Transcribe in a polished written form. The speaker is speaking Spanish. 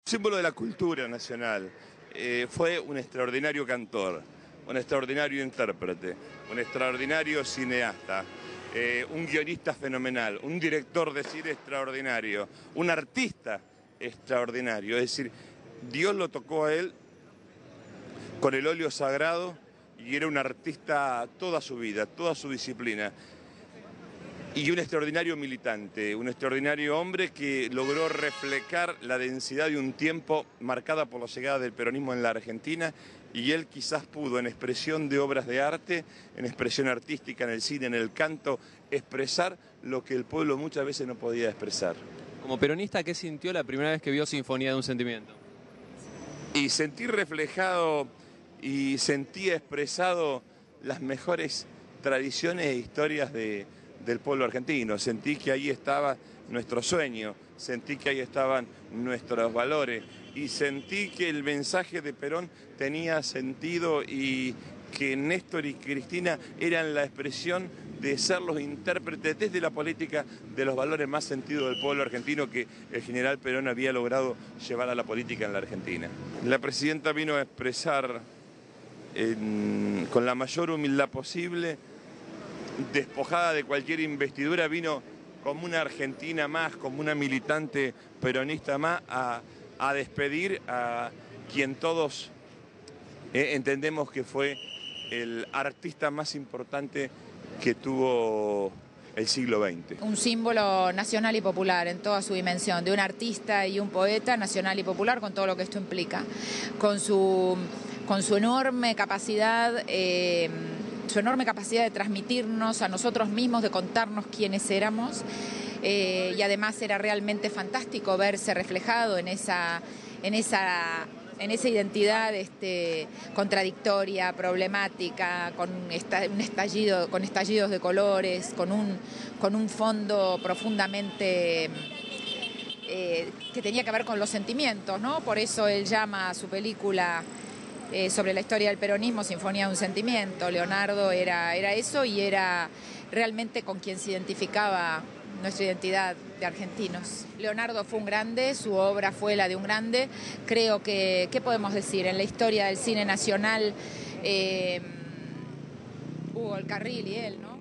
Símbolo de la cultura nacional. Fue un extraordinario cantor, un extraordinario intérprete, un extraordinario cineasta, un guionista fenomenal, un director de cine extraordinario, un artista extraordinario. Es decir, Dios lo tocó a él con el óleo sagrado y era un artista toda su vida, toda su disciplina. Y un extraordinario militante, un extraordinario hombre que logró reflejar la densidad de un tiempo marcada por la llegada del peronismo en la Argentina, y él quizás pudo, en expresión de obras de arte, en expresión artística, en el cine, en el canto, expresar lo que el pueblo muchas veces no podía expresar. Como peronista, ¿qué sintió la primera vez que vio Sinfonía de un Sentimiento? Y sentí reflejado y sentí expresado las mejores tradiciones e historias del pueblo argentino. Sentí que ahí estaba nuestro sueño, sentí que ahí estaban nuestros valores y sentí que el mensaje de Perón tenía sentido y que Néstor y Cristina eran la expresión de ser los intérpretes desde la política de los valores más sentidos del pueblo argentino que el general Perón había logrado llevar a la política en la Argentina. La presidenta vino a expresar con la mayor humildad posible, despojada de cualquier investidura, vino como una argentina más, como una militante peronista más, a despedir a quien todos entendemos que fue el artista más importante que tuvo el siglo XX. Un símbolo nacional y popular en toda su dimensión, de un artista y un poeta nacional y popular con todo lo que esto implica, con su enorme capacidad, su enorme capacidad de transmitirnos a nosotros mismos, de contarnos quiénes éramos, y además era realmente fantástico verse reflejado en esa identidad contradictoria, problemática, con estallidos de colores, con un fondo profundamente que tenía que ver con los sentimientos, ¿no? Por eso él llama a su película sobre la historia del peronismo Sinfonía de un Sentimiento. Leonardo era eso y era realmente con quien se identificaba nuestra identidad de argentinos. Leonardo fue un grande, su obra fue la de un grande. Creo que, ¿qué podemos decir? En la historia del cine nacional, Hugo El Carril y él, ¿no?